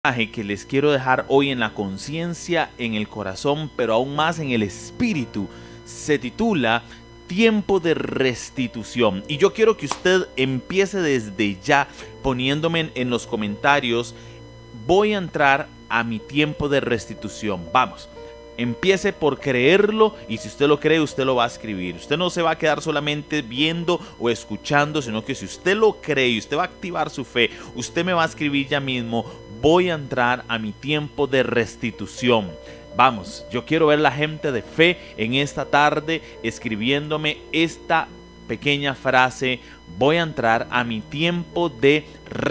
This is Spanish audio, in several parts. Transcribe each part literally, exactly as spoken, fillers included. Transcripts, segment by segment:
Que les quiero dejar hoy en la conciencia, en el corazón, pero aún más en el espíritu, se titula Tiempo de Restitución. Y yo quiero que usted empiece desde ya poniéndome en los comentarios: voy a entrar a mi tiempo de restitución. Vamos, empiece por creerlo, y si usted lo cree, usted lo va a escribir. Usted no se va a quedar solamente viendo o escuchando, sino que si usted lo cree y usted va a activar su fe, usted me va a escribir ya mismo: voy a entrar a mi tiempo de restitución. Vamos, yo quiero ver la gente de fe en esta tarde escribiéndome esta pequeña frase: voy a entrar a mi tiempo de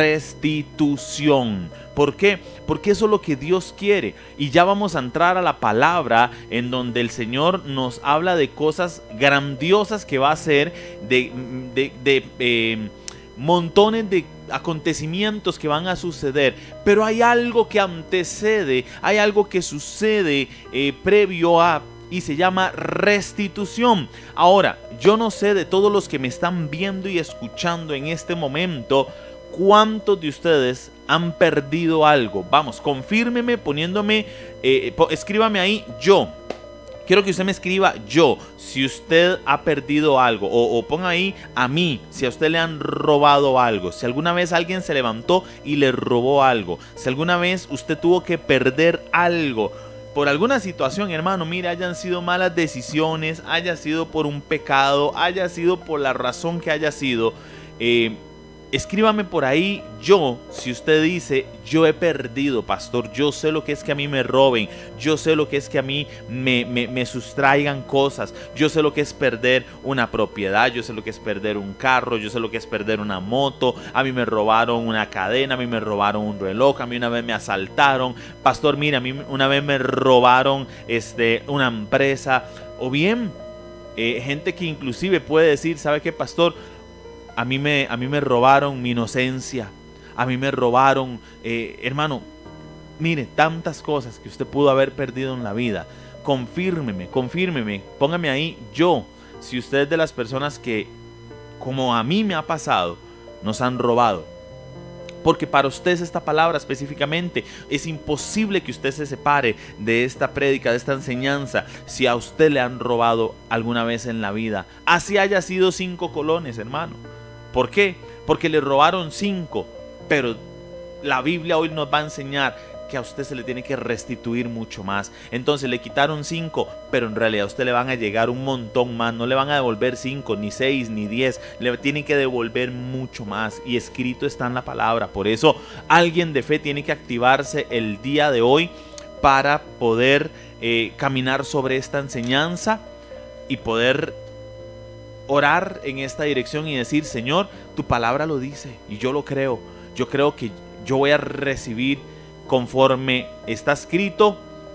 restitución. ¿Por qué? Porque eso es lo que Dios quiere. Y ya vamos a entrar a la palabra, en donde el Señor nos habla de cosas grandiosas que va a hacer, de, de, de eh, montones de acontecimientos que van a suceder, pero hay algo que antecede, hay algo que sucede eh, previo a, y se llama restitución. Ahora, yo no sé de todos los que me están viendo y escuchando en este momento, ¿cuántos de ustedes han perdido algo? Vamos, confírmeme poniéndome, eh, escríbame ahí yo. Quiero que usted me escriba yo, si usted ha perdido algo, o, o ponga ahí a mí, si a usted le han robado algo, si alguna vez alguien se levantó y le robó algo, si alguna vez usted tuvo que perder algo por alguna situación, hermano, mire, hayan sido malas decisiones, haya sido por un pecado, haya sido por la razón que haya sido, eh, escríbame por ahí yo, si usted dice: yo he perdido, pastor, yo sé lo que es que a mí me roben, yo sé lo que es que a mí me, me, me sustraigan cosas, yo sé lo que es perder una propiedad, yo sé lo que es perder un carro, yo sé lo que es perder una moto, a mí me robaron una cadena, a mí me robaron un reloj, a mí una vez me asaltaron, pastor, mira, a mí una vez me robaron este, una empresa, o bien eh, gente que inclusive puede decir: ¿sabe qué, pastor? A mí, me, a mí me robaron mi inocencia, a mí me robaron, eh, hermano, mire, tantas cosas que usted pudo haber perdido en la vida. Confírmeme, confírmeme, póngame ahí yo, si usted es de las personas que, como a mí me ha pasado, nos han robado. Porque para usted esta palabra específicamente, es imposible que usted se separe de esta prédica, de esta enseñanza, si a usted le han robado alguna vez en la vida. Así haya sido cinco colones, hermano. ¿Por qué? Porque le robaron cinco, pero la Biblia hoy nos va a enseñar que a usted se le tiene que restituir mucho más. Entonces le quitaron cinco, pero en realidad a usted le van a llegar un montón más. No le van a devolver cinco, ni seis, ni diez. Le tienen que devolver mucho más. Y escrito está en la palabra. Por eso alguien de fe tiene que activarse el día de hoy para poder eh, caminar sobre esta enseñanza y poder orar en esta dirección y decir: Señor, tu palabra lo dice y yo lo creo. Yo creo que yo voy a recibir conforme está escrito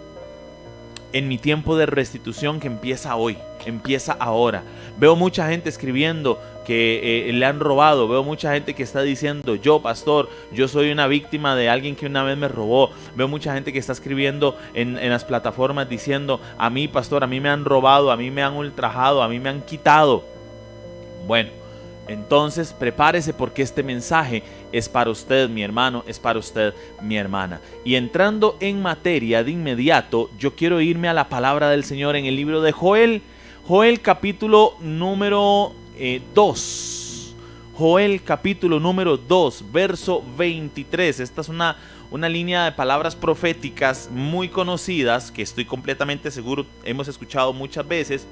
en mi tiempo de restitución, que empieza hoy, empieza ahora. Veo mucha gente escribiendo que eh, le han robado. Veo mucha gente que está diciendo: yo, pastor, yo soy una víctima de alguien que una vez me robó. Veo mucha gente que está escribiendo en, en las plataformas diciendo: a mí, pastor, a mí me han robado, a mí me han ultrajado, a mí me han quitado. Bueno, entonces prepárese, porque este mensaje es para usted, mi hermano, es para usted, mi hermana. Y entrando en materia de inmediato, yo quiero irme a la palabra del Señor en el libro de Joel. Joel capítulo número eh, dos. Joel capítulo número dos, verso veintitrés. Esta es una, una línea de palabras proféticas muy conocidas, que estoy completamente seguro hemos escuchado muchas veces.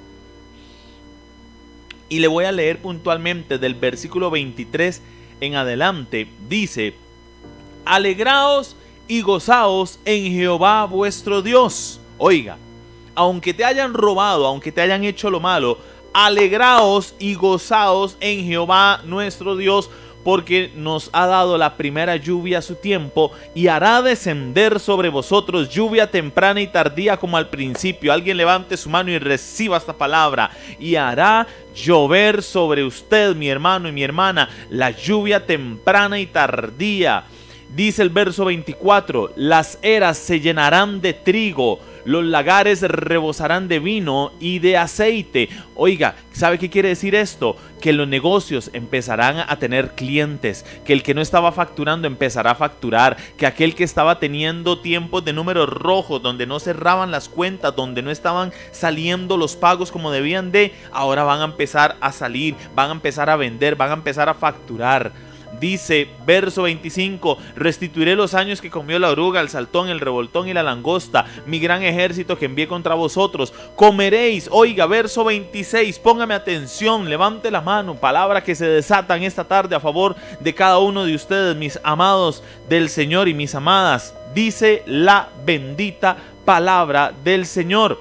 Y le voy a leer puntualmente del versículo veintitrés en adelante. Dice: alegraos y gozaos en Jehová vuestro Dios. Oiga, aunque te hayan robado, aunque te hayan hecho lo malo, alegraos y gozaos en Jehová nuestro Dios, porque nos ha dado la primera lluvia a su tiempo, y hará descender sobre vosotros lluvia temprana y tardía como al principio. Alguien levante su mano y reciba esta palabra. Y hará llover sobre usted, mi hermano y mi hermana, la lluvia temprana y tardía. Dice el verso veinticuatro, las eras se llenarán de trigo, los lagares rebosarán de vino y de aceite. Oiga, ¿sabe qué quiere decir esto? Que los negocios empezarán a tener clientes, que el que no estaba facturando empezará a facturar, que aquel que estaba teniendo tiempos de números rojos, donde no cerraban las cuentas, donde no estaban saliendo los pagos como debían de, ahora van a empezar a salir, van a empezar a vender, van a empezar a facturar. Dice verso veinticinco, restituiré los años que comió la oruga, el saltón, el revoltón y la langosta, mi gran ejército que envié contra vosotros. Comeréis, oiga, verso veintiséis, póngame atención, levante la mano, palabra que se desatan esta tarde a favor de cada uno de ustedes, mis amados del Señor y mis amadas. Dice la bendita palabra del Señor.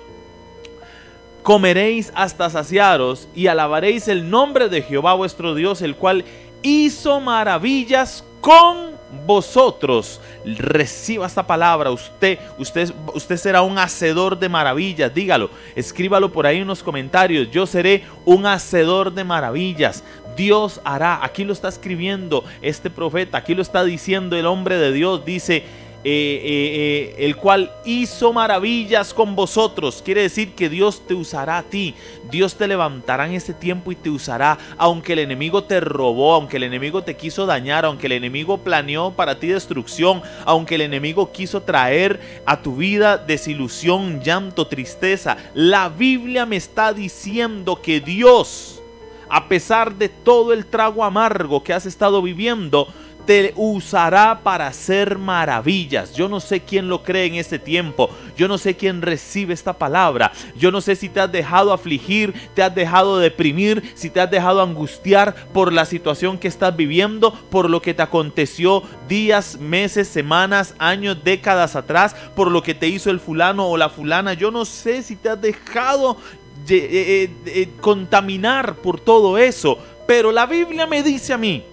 Comeréis hasta saciaros y alabaréis el nombre de Jehová vuestro Dios, el cual hizo maravillas con vosotros. Reciba esta palabra. Usted, usted, usted será un hacedor de maravillas. Dígalo, escríbalo por ahí en los comentarios. Yo seré un hacedor de maravillas. Dios hará. Aquí lo está escribiendo este profeta. Aquí lo está diciendo el hombre de Dios. Dice Eh, eh, eh, el cual hizo maravillas con vosotros. Quiere decir que Dios te usará a ti. Dios te levantará en este tiempo y te usará. Aunque el enemigo te robó, aunque el enemigo te quiso dañar, aunque el enemigo planeó para ti destrucción, aunque el enemigo quiso traer a tu vida desilusión, llanto, tristeza, la Biblia me está diciendo que Dios, a pesar de todo el trago amargo que has estado viviendo, te usará para hacer maravillas. Yo no sé quién lo cree en este tiempo. Yo no sé quién recibe esta palabra. Yo no sé si te has dejado afligir, te has dejado deprimir, si te has dejado angustiar por la situación que estás viviendo, por lo que te aconteció días, meses, semanas, años, décadas atrás, por lo que te hizo el fulano o la fulana. Yo no sé si te has dejado eh, eh, eh, contaminar por todo eso, pero la Biblia me dice a mí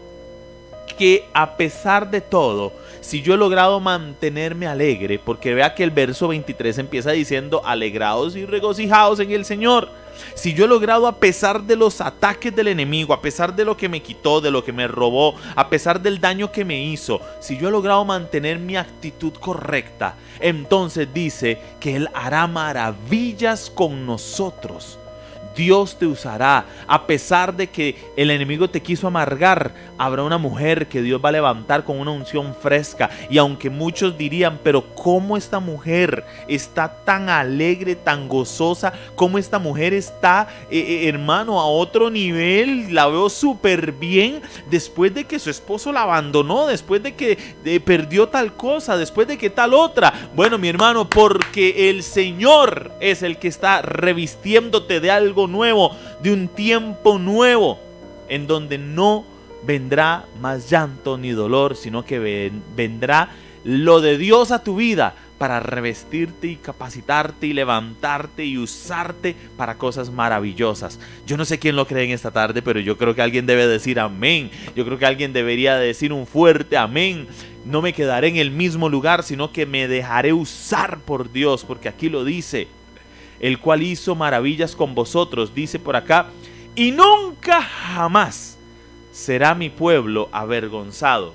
que a pesar de todo, si yo he logrado mantenerme alegre, porque vea que el verso veintitrés empieza diciendo alegraos y regocijaos en el Señor. Si yo he logrado, a pesar de los ataques del enemigo, a pesar de lo que me quitó, de lo que me robó, a pesar del daño que me hizo, si yo he logrado mantener mi actitud correcta, entonces dice que Él hará maravillas con nosotros. Dios te usará. A pesar de que el enemigo te quiso amargar, habrá una mujer que Dios va a levantar con una unción fresca. Y aunque muchos dirían, pero ¿cómo esta mujer está tan alegre, tan gozosa? ¿Cómo esta mujer está, eh, eh, hermano, a otro nivel? La veo súper bien después de que su esposo la abandonó, después de que eh, perdió tal cosa, después de que tal otra. Bueno, mi hermano, porque el Señor es el que está revistiéndote de algo nuevo, de un tiempo nuevo, en donde no vendrá más llanto ni dolor, sino que ven, vendrá lo de Dios a tu vida para revestirte y capacitarte y levantarte y usarte para cosas maravillosas. Yo no sé quién lo cree en esta tarde, pero yo creo que alguien debe decir amén. Yo creo que alguien debería decir un fuerte amén. No me quedaré en el mismo lugar, sino que me dejaré usar por Dios, porque aquí lo dice, el cual hizo maravillas con vosotros, dice por acá, y nunca jamás será mi pueblo avergonzado.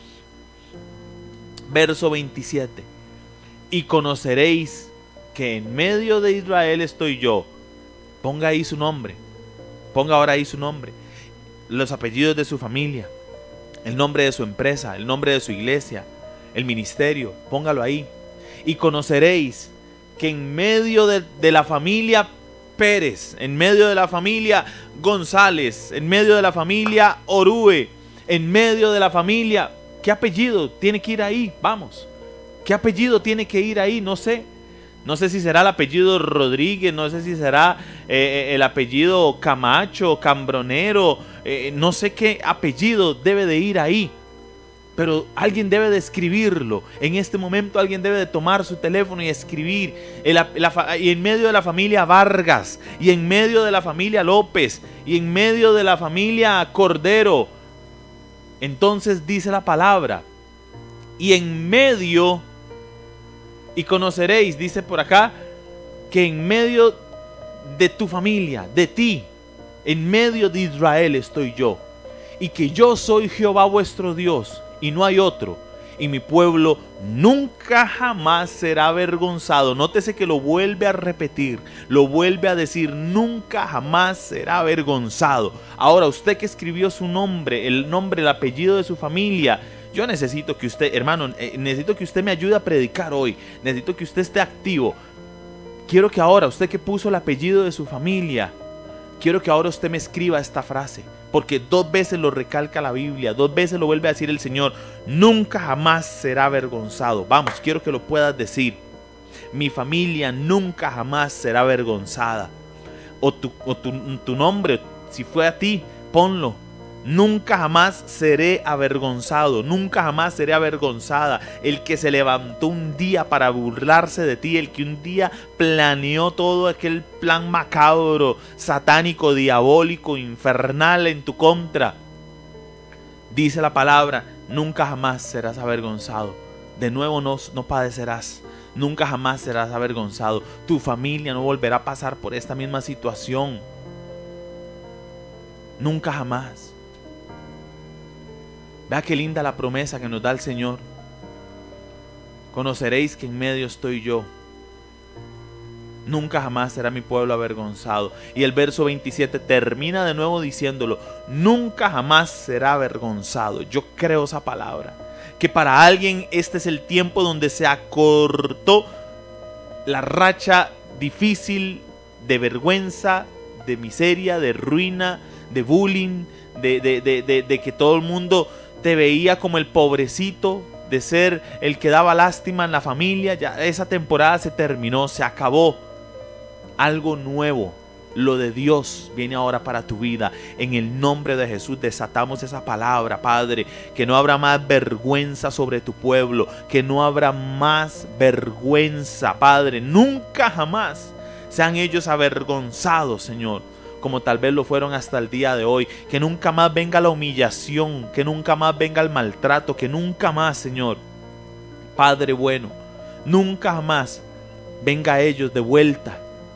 Verso veintisiete, y conoceréis que en medio de Israel estoy yo. Ponga ahí su nombre, ponga ahora ahí su nombre, los apellidos de su familia, el nombre de su empresa, el nombre de su iglesia, el ministerio, póngalo ahí. Y conoceréis que en medio de, de la familia Pérez, en medio de la familia González, en medio de la familia Orue, en medio de la familia, ¿qué apellido tiene que ir ahí? Vamos, ¿qué apellido tiene que ir ahí? No sé, no sé si será el apellido Rodríguez, no sé si será eh, el apellido Camacho, Cambronero, eh, no sé qué apellido debe de ir ahí. Pero alguien debe de escribirlo. En este momento alguien debe de tomar su teléfono y escribir. En la, la, y en medio de la familia Vargas, y en medio de la familia López, y en medio de la familia Cordero. Entonces dice la palabra, y en medio, y conoceréis, dice por acá, que en medio de tu familia, de ti, en medio de Israel estoy yo, y que yo soy Jehová vuestro Dios, y no hay otro, y mi pueblo nunca jamás será avergonzado. Nótese que lo vuelve a repetir, lo vuelve a decir, nunca jamás será avergonzado. Ahora, usted que escribió su nombre, el nombre, el apellido de su familia, yo necesito que usted, hermano, eh, necesito que usted me ayude a predicar hoy, necesito que usted esté activo. Quiero que ahora, usted que puso el apellido de su familia, quiero que ahora usted me escriba esta frase, porque dos veces lo recalca la Biblia, dos veces lo vuelve a decir el Señor, nunca jamás será avergonzado. Vamos, quiero que lo puedas decir. Mi familia nunca jamás será avergonzada. O tu, o tu, tu nombre, si fue a ti, ponlo. Nunca jamás seré avergonzado, nunca jamás seré avergonzada. El que se levantó un día para burlarse de ti, el que un día planeó todo aquel plan macabro, satánico, diabólico, infernal en tu contra. Dice la palabra, nunca jamás serás avergonzado. De nuevo no, no padecerás, nunca jamás serás avergonzado. Tu familia no volverá a pasar por esta misma situación. Nunca jamás. Vea qué linda la promesa que nos da el Señor. Conoceréis que en medio estoy yo. Nunca jamás será mi pueblo avergonzado. Y el verso veintisiete termina de nuevo diciéndolo. Nunca jamás será avergonzado. Yo creo esa palabra. Que para alguien este es el tiempo donde se acortó la racha difícil de vergüenza, de miseria, de ruina, de bullying, de, de, de, de, de que todo el mundo te veía como el pobrecito, de ser el que daba lástima en la familia. Ya esa temporada se terminó, se acabó. Algo nuevo, lo de Dios viene ahora para tu vida. En el nombre de Jesús desatamos esa palabra, Padre, que no habrá más vergüenza sobre tu pueblo, que no habrá más vergüenza, Padre, nunca jamás sean ellos avergonzados, Señor, como tal vez lo fueron hasta el día de hoy. Que nunca más venga la humillación, que nunca más venga el maltrato, que nunca más, Señor, Padre bueno, nunca jamás venga a ellos de vuelta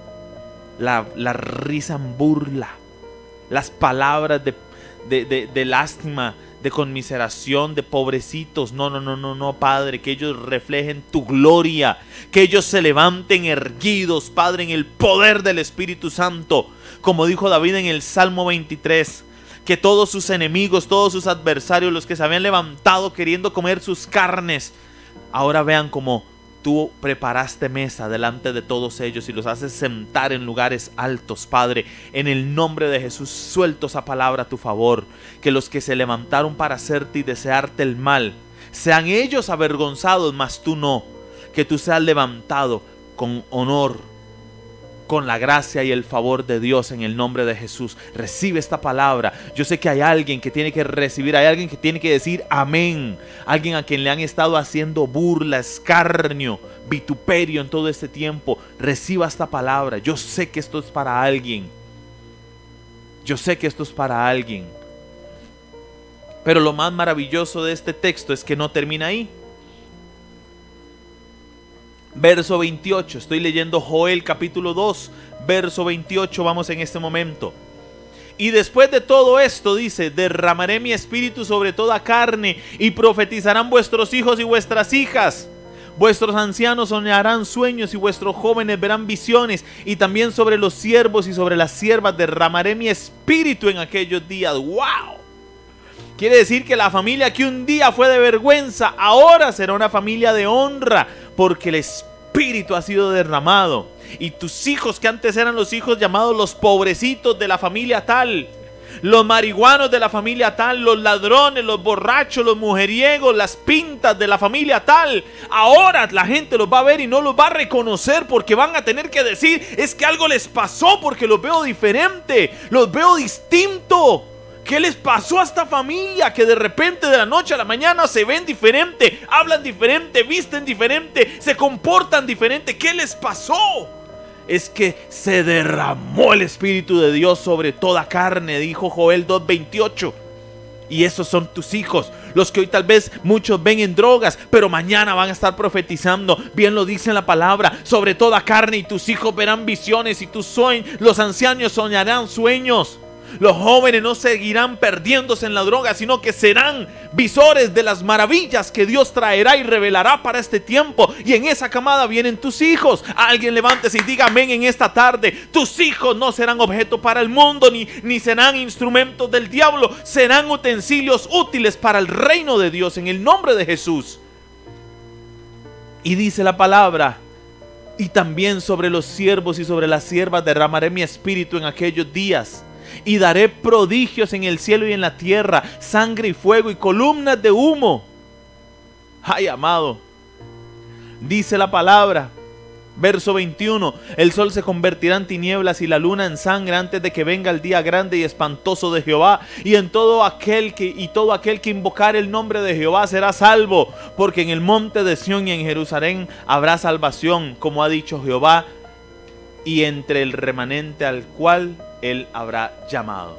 la, la risa en burla, las palabras de, de, de, de lástima, de conmiseración, de pobrecitos. No, no, no, no, no, Padre, que ellos reflejen tu gloria, que ellos se levanten erguidos, Padre, en el poder del Espíritu Santo. Como dijo David en el Salmo veintitrés, que todos sus enemigos, todos sus adversarios, los que se habían levantado queriendo comer sus carnes, ahora vean como tú preparaste mesa delante de todos ellos y los haces sentar en lugares altos, Padre. En el nombre de Jesús suelto esa palabra a tu favor, que los que se levantaron para hacerte y desearte el mal, sean ellos avergonzados, mas tú no. Que tú seas levantado con honor, con la gracia y el favor de Dios, en el nombre de Jesús. Recibe esta palabra. Yo sé que hay alguien que tiene que recibir, hay alguien que tiene que decir amén. Alguien a quien le han estado haciendo burla, escarnio, vituperio en todo este tiempo. Reciba esta palabra. Yo sé que esto es para alguien. Yo sé que esto es para alguien. Pero lo más maravilloso de este texto es que no termina ahí. Verso veintiocho, estoy leyendo Joel capítulo dos, verso veintiocho, vamos en este momento. Y después de todo esto, dice, derramaré mi espíritu sobre toda carne, y profetizarán vuestros hijos y vuestras hijas. Vuestros ancianos soñarán sueños, y vuestros jóvenes verán visiones, y también sobre los siervos y sobre las siervas derramaré mi espíritu en aquellos días. ¡Wow! Quiere decir que la familia que un día fue de vergüenza, ahora será una familia de honra, porque el Espíritu ha sido derramado. Y tus hijos, que antes eran los hijos llamados los pobrecitos de la familia tal, los marihuanos de la familia tal, los ladrones, los borrachos, los mujeriegos, las pintas de la familia tal, ahora la gente los va a ver y no los va a reconocer, porque van a tener que decir, es que algo les pasó, porque los veo diferente, los veo distinto. ¿Qué les pasó a esta familia? Que de repente, de la noche a la mañana, se ven diferente, hablan diferente, visten diferente, se comportan diferente. ¿Qué les pasó? Es que se derramó el Espíritu de Dios sobre toda carne, dijo Joel dos veintiocho. Y esos son tus hijos, los que hoy tal vez muchos ven en drogas, pero mañana van a estar profetizando. Bien lo dice la palabra, sobre toda carne, y tus hijos verán visiones, y tus sueños, los ancianos soñarán sueños. Los jóvenes no seguirán perdiéndose en la droga, sino que serán visores de las maravillas que Dios traerá y revelará para este tiempo. Y en esa camada vienen tus hijos. Alguien levántese y diga amén en esta tarde. Tus hijos no serán objeto para el mundo, ni, ni serán instrumentos del diablo. Serán utensilios útiles para el reino de Dios, en el nombre de Jesús. Y dice la palabra: y también sobre los siervos y sobre las siervas derramaré mi espíritu en aquellos días, y daré prodigios en el cielo y en la tierra, sangre y fuego y columnas de humo. Ay, amado, dice la palabra, verso veintiuno: el sol se convertirá en tinieblas y la luna en sangre antes de que venga el día grande y espantoso de Jehová, y en todo aquel que y todo aquel que invocar el nombre de Jehová será salvo, porque en el monte de Sión y en Jerusalén habrá salvación, como ha dicho Jehová, y entre el remanente al cual él habrá llamado.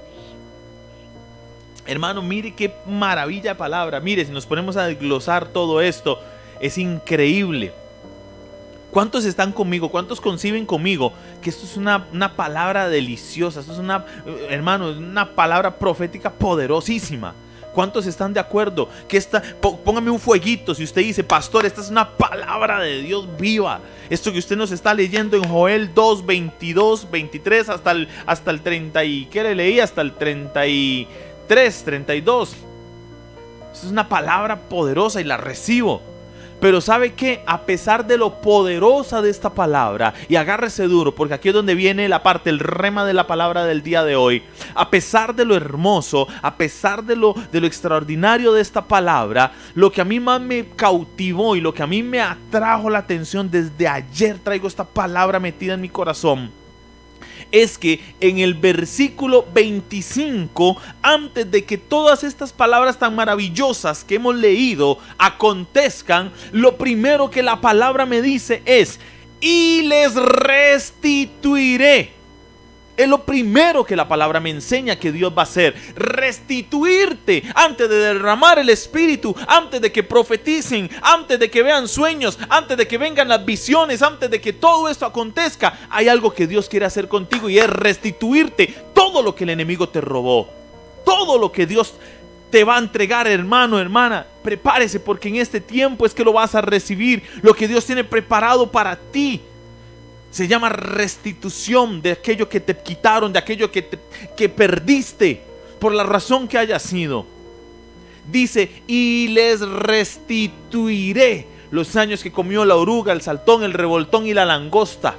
Hermano, mire qué maravilla de palabra. Mire, si nos ponemos a desglosar todo esto, es increíble. ¿Cuántos están conmigo? ¿Cuántos conciben conmigo que esto es una, una palabra deliciosa? Esto es una, hermano, una palabra profética poderosísima. ¿Cuántos están de acuerdo? Que esta, póngame un fueguito si usted dice: pastor, esta es una palabra de Dios viva. Esto que usted nos está leyendo en Joel dos, veintidós, veintitrés hasta el, hasta el treinta y... ¿qué le leí? Hasta el treinta y tres, treinta y dos. Esta es una palabra poderosa y la recibo. Pero ¿sabe qué? A pesar de lo poderosa de esta palabra, y agárrese duro, porque aquí es donde viene la parte, el rema de la palabra del día de hoy. A pesar de lo hermoso, a pesar de lo, de lo extraordinario de esta palabra, lo que a mí más me cautivó y lo que a mí me atrajo la atención, desde ayer traigo esta palabra metida en mi corazón, es que en el versículo veinticinco, antes de que todas estas palabras tan maravillosas que hemos leído acontezcan, lo primero que la palabra me dice es: y les restituiré. Es lo primero que la palabra me enseña que Dios va a hacer: restituirte. Antes de derramar el Espíritu, antes de que profeticen, antes de que vean sueños, antes de que vengan las visiones, antes de que todo esto acontezca, hay algo que Dios quiere hacer contigo, y es restituirte todo lo que el enemigo te robó. Todo lo que Dios te va a entregar, hermano, hermana. Prepárese, porque en este tiempo es que lo vas a recibir. Lo que Dios tiene preparado para ti se llama restitución de aquello que te quitaron, de aquello que, te, que perdiste, por la razón que haya sido. Dice: y les restituiré los años que comió la oruga, el saltón, el revoltón y la langosta.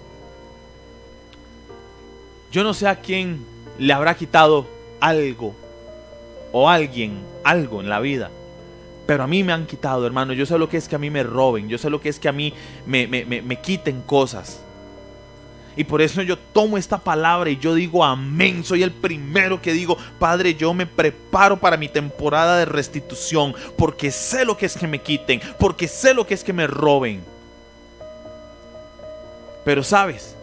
Yo no sé a quién le habrá quitado algo o alguien algo en la vida, pero a mí me han quitado, hermano. Yo sé lo que es que a mí me roben. Yo sé lo que es que a mí me, me, me, me quiten cosas. Y por eso yo tomo esta palabra y yo digo amén. Soy el primero que digo: Padre, yo me preparo para mi temporada de restitución, porque sé lo que es que me quiten, porque sé lo que es que me roben. Pero ¿sabes?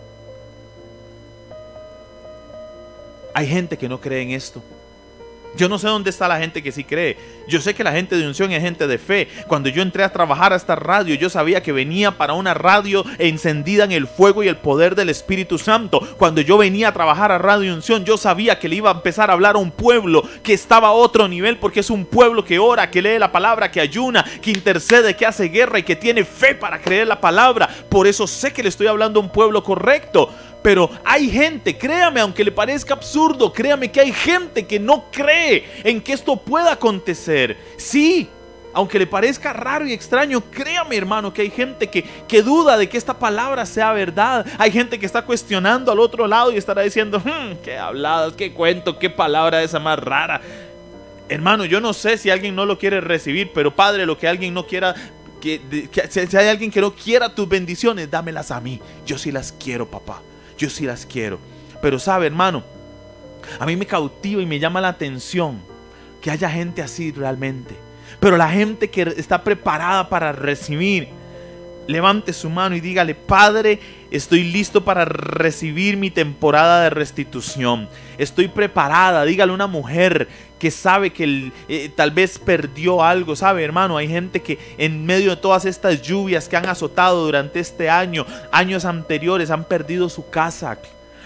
Hay gente que no cree en esto. Yo no sé dónde está la gente que sí cree. Yo sé que la gente de unción es gente de fe. Cuando yo entré a trabajar a esta radio, yo sabía que venía para una radio encendida en el fuego y el poder del Espíritu Santo. Cuando yo venía a trabajar a Radio Unción, yo sabía que le iba a empezar a hablar a un pueblo que estaba a otro nivel, porque es un pueblo que ora, que lee la palabra, que ayuna, que intercede, que hace guerra y que tiene fe para creer la palabra. Por eso sé que le estoy hablando a un pueblo correcto. Pero hay gente, créame, aunque le parezca absurdo, créame que hay gente que no cree en que esto pueda acontecer. Sí, aunque le parezca raro y extraño, créame, hermano, que hay gente que, que duda de que esta palabra sea verdad. Hay gente que está cuestionando al otro lado y estará diciendo: hm, qué habladas, qué cuento, qué palabra esa más rara. Hermano, yo no sé si alguien no lo quiere recibir, pero Padre, lo que alguien no quiera... Que, que, si hay alguien que no quiera tus bendiciones, dámelas a mí. Yo sí las quiero, papá. Yo sí las quiero. Pero sabe, hermano, a mí me cautiva y me llama la atención que haya gente así realmente. Pero la gente que está preparada para recibir, levante su mano y dígale: Padre, estoy listo para recibir mi temporada de restitución. Estoy preparada. Dígale a una mujer que sabe que el, eh, tal vez perdió algo. Sabe, hermano, hay gente que en medio de todas estas lluvias que han azotado durante este año, años anteriores, han perdido su casa.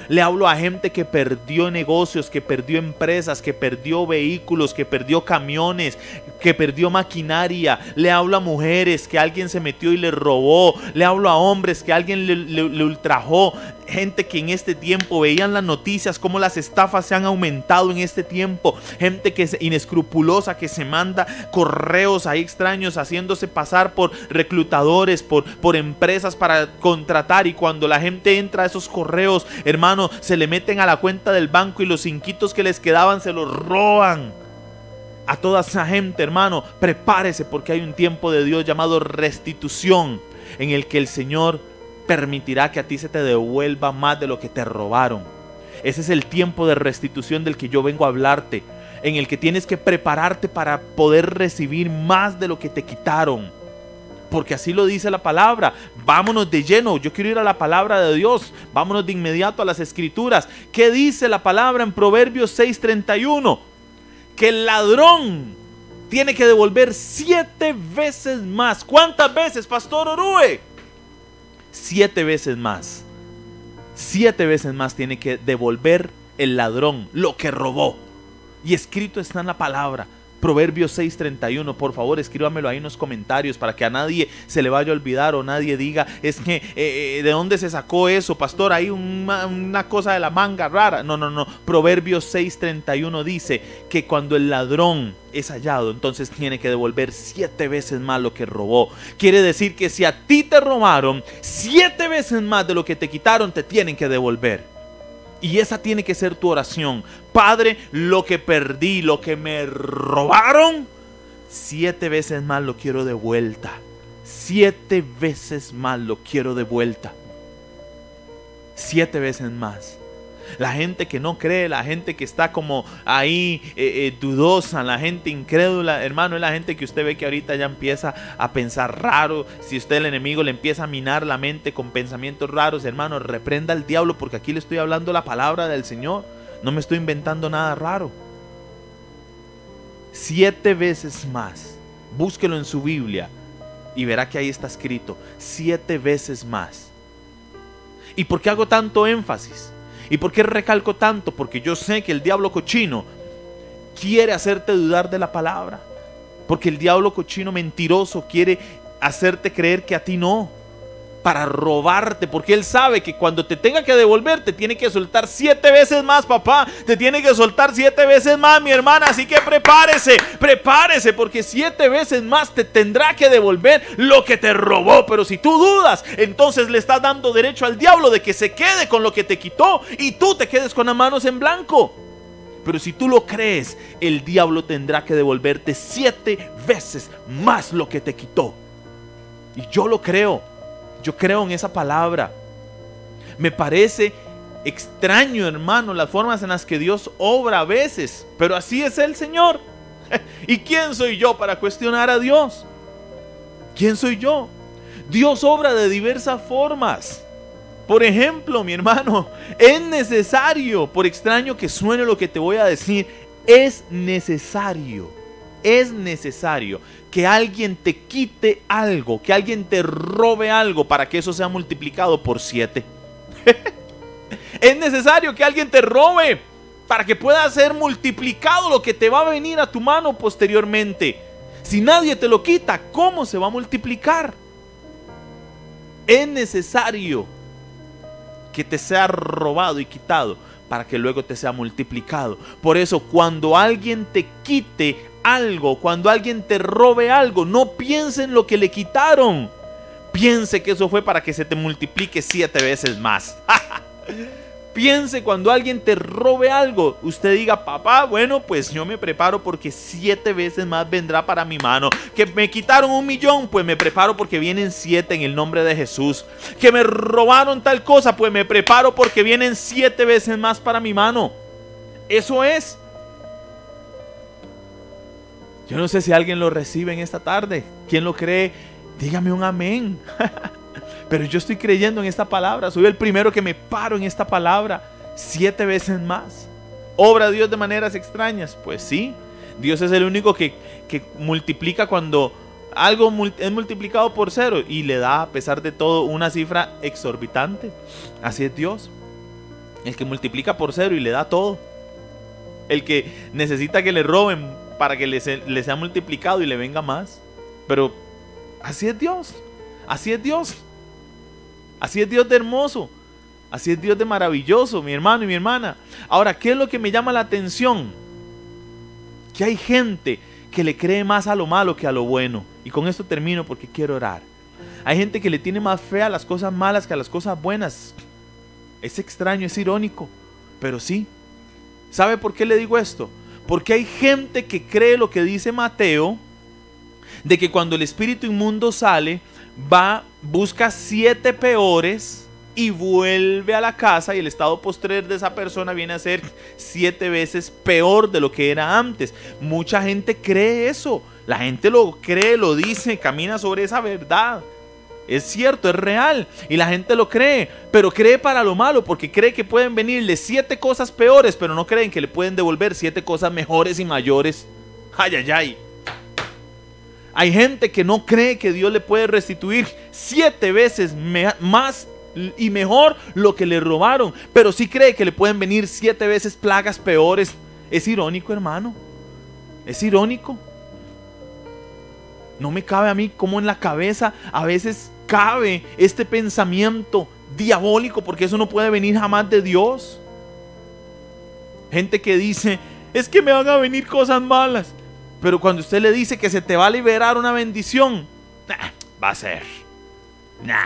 Le hablo a gente que perdió negocios, que perdió empresas, que perdió vehículos, que perdió camiones, que perdió maquinaria. Le hablo a mujeres que alguien se metió y le robó. Le hablo a hombres que alguien le, le, le ultrajó. Gente que en este tiempo veían las noticias cómo las estafas se han aumentado en este tiempo. Gente que es inescrupulosa, que se manda correos ahí extraños haciéndose pasar por reclutadores, por, por empresas para contratar, y cuando la gente entra a esos correos, hermano, se le meten a la cuenta del banco y los cinquitos que les quedaban se los roban. A toda esa gente, hermano, prepárese, porque hay un tiempo de Dios llamado restitución, en el que el Señor permitirá que a ti se te devuelva más de lo que te robaron. Ese es el tiempo de restitución del que yo vengo a hablarte, en el que tienes que prepararte para poder recibir más de lo que te quitaron, porque así lo dice la palabra. Vámonos de lleno, yo quiero ir a la palabra de Dios, vámonos de inmediato a las escrituras. ¿Qué dice la palabra en Proverbios seis treinta y uno? Que el ladrón tiene que devolver siete veces más. ¿Cuántas veces, Pastor Orue? Siete veces más. Siete veces más tiene que devolver el ladrón lo que robó. Y escrito está en la palabra. Proverbios seis treinta y uno, por favor escríbamelo ahí en los comentarios para que a nadie se le vaya a olvidar o nadie diga, es que eh, ¿de dónde se sacó eso, pastor? Hay una, una cosa de la manga rara. No, no, no. Proverbios seis treinta y uno dice que cuando el ladrón es hallado, entonces tiene que devolver siete veces más lo que robó. Quiere decir que si a ti te robaron, siete veces más de lo que te quitaron te tienen que devolver. Y esa tiene que ser tu oración. Padre, lo que perdí, lo que me robaron, siete veces más lo quiero de vuelta. Siete veces más lo quiero de vuelta. Siete veces más. La gente que no cree, la gente que está como ahí eh, eh, dudosa, la gente incrédula, hermano, es la gente que usted ve que ahorita ya empieza a pensar raro. Si usted, el enemigo, le empieza a minar la mente con pensamientos raros, hermano, reprenda al diablo, porque aquí le estoy hablando la palabra del Señor. No me estoy inventando nada raro. Siete veces más. Búsquelo en su Biblia y verá que ahí está escrito. Siete veces más. ¿Y por qué hago tanto énfasis? ¿Y por qué recalco tanto? Porque yo sé que el diablo cochino quiere hacerte dudar de la palabra. Porque el diablo cochino mentiroso quiere hacerte creer que a ti no, para robarte, porque él sabe que cuando te tenga que devolver te tiene que soltar siete veces más, papá. Te tiene que soltar siete veces más, mi hermana. Así que prepárese, prepárese, porque siete veces más te tendrá que devolver lo que te robó. Pero si tú dudas, entonces le estás dando derecho al diablo de que se quede con lo que te quitó y tú te quedes con las manos en blanco. Pero si tú lo crees, el diablo tendrá que devolverte siete veces más lo que te quitó. Y yo lo creo. Yo creo en esa palabra. Me parece extraño, hermano, las formas en las que Dios obra a veces, pero así es el Señor. ¿Y quién soy yo para cuestionar a Dios? ¿Quién soy yo? Dios obra de diversas formas. Por ejemplo, mi hermano, es necesario, por extraño que suene lo que te voy a decir, es necesario, es necesario que alguien te quite algo, que alguien te robe algo para que eso sea multiplicado por siete. Es necesario que alguien te robe para que pueda ser multiplicado lo que te va a venir a tu mano posteriormente. Si nadie te lo quita, ¿cómo se va a multiplicar? Es necesario que te sea robado y quitado para que luego te sea multiplicado. Por eso, cuando alguien te quite algo, cuando alguien te robe algo, no piense en lo que le quitaron. Piense que eso fue para que se te multiplique siete veces más. Piense cuando alguien te robe algo, usted diga, papá, bueno, pues yo me preparo porque siete veces más vendrá para mi mano. Que me quitaron un millón, pues me preparo porque vienen siete en el nombre de Jesús. Que me robaron tal cosa, pues me preparo porque vienen siete veces más para mi mano. Eso es. Yo no sé si alguien lo recibe en esta tarde. ¿Quién lo cree? Dígame un amén. Pero yo estoy creyendo en esta palabra. Soy el primero que me paro en esta palabra. Siete veces más. ¿Obra Dios de maneras extrañas? Pues sí. Dios es el único que, que multiplica cuando algo es multiplicado por cero. Y le da, a pesar de todo, una cifra exorbitante. Así es Dios. El que multiplica por cero y le da todo. El que necesita que le roben para que le, se, le sea multiplicado y le venga más. Pero así es Dios. Así es Dios. Así es Dios de hermoso. Así es Dios de maravilloso, mi hermano y mi hermana. Ahora, ¿qué es lo que me llama la atención? Que hay gente que le cree más a lo malo que a lo bueno. Y con esto termino porque quiero orar. Hay gente que le tiene más fe a las cosas malas que a las cosas buenas. Es extraño, es irónico, pero sí. ¿Sabe por qué le digo esto? Porque hay gente que cree lo que dice Mateo, de que cuando el espíritu inmundo sale, va, busca siete peores y vuelve a la casa, y el estado postrer de esa persona viene a ser siete veces peor de lo que era antes. Mucha gente cree eso. La gente lo cree, lo dice, camina sobre esa verdad. Es cierto, es real, y la gente lo cree, pero cree para lo malo, porque cree que pueden venirle siete cosas peores, pero no creen que le pueden devolver siete cosas mejores y mayores. Ay, ay, ay. Hay gente que no cree que Dios le puede restituir siete veces más y mejor lo que le robaron, pero sí cree que le pueden venir siete veces plagas peores. Es irónico, hermano. Es irónico. No me cabe a mí cómo en la cabeza a veces cabe este pensamiento diabólico, porque eso no puede venir jamás de Dios. Gente que dice, es que me van a venir cosas malas, pero cuando usted le dice que se te va a liberar una bendición, nah, va a ser nah.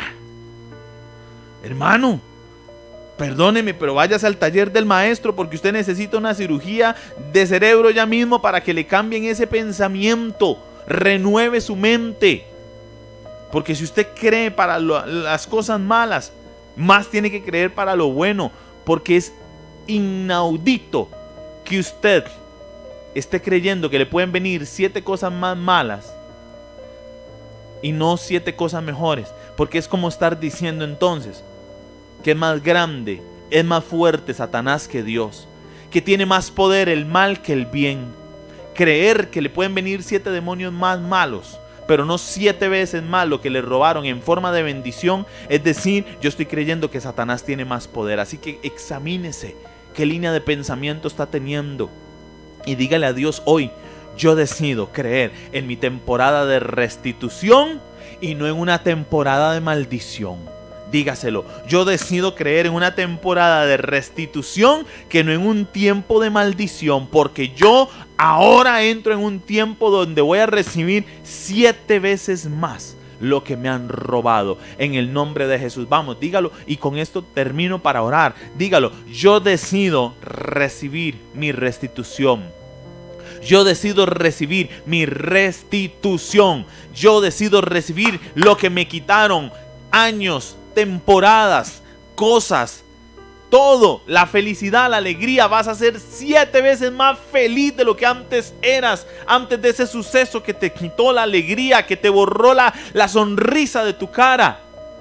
Hermano, perdóneme, pero váyase al taller del maestro, porque usted necesita una cirugía de cerebro ya mismo para que le cambien ese pensamiento. Renueve su mente, porque si usted cree para lo, las cosas malas, más tiene que creer para lo bueno, porque es inaudito que usted esté creyendo que le pueden venir siete cosas más malas y no siete cosas mejores, porque es como estar diciendo entonces que es más grande, es más fuerte Satanás que Dios, que tiene más poder el mal que el bien. Creer que le pueden venir siete demonios más malos, pero no siete veces más lo que le robaron en forma de bendición, es decir, yo estoy creyendo que Satanás tiene más poder. Así que examínese qué línea de pensamiento está teniendo y dígale a Dios hoy: yo decido creer en mi temporada de restitución y no en una temporada de maldición. Dígaselo: yo decido creer en una temporada de restitución que no en un tiempo de maldición, porque yo ahora entro en un tiempo donde voy a recibir siete veces más lo que me han robado, en el nombre de Jesús. Vamos, dígalo, y con esto termino para orar. Dígalo: yo decido recibir mi restitución. Yo decido recibir mi restitución. Yo decido recibir lo que me quitaron. Años, temporadas, cosas, todo, la felicidad, la alegría. Vas a ser siete veces más feliz de lo que antes eras, antes de ese suceso que te quitó la alegría, que te borró la, la sonrisa de tu cara.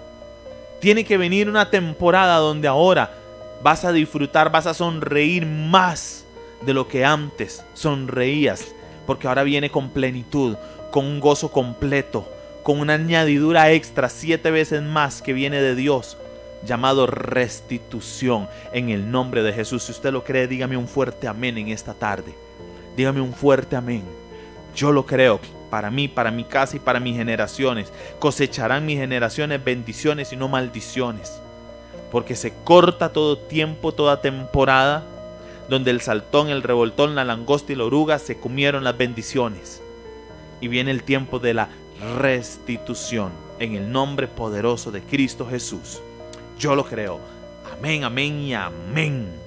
Tiene que venir una temporada donde ahora vas a disfrutar, vas a sonreír más de lo que antes sonreías, porque ahora viene con plenitud, con un gozo completo, con una añadidura extra, siete veces más que viene de Dios, llamado restitución, en el nombre de Jesús. Si usted lo cree, dígame un fuerte amén en esta tarde. Dígame un fuerte amén. Yo lo creo, para mí, para mi casa y para mis generaciones. Cosecharán mis generaciones bendiciones y no maldiciones, porque se corta todo tiempo, toda temporada, donde el saltón, el revoltón, la langosta y la oruga se comieron las bendiciones. Y viene el tiempo de la restitución, en el nombre poderoso de Cristo Jesús. Yo lo creo. Amén, amén y amén.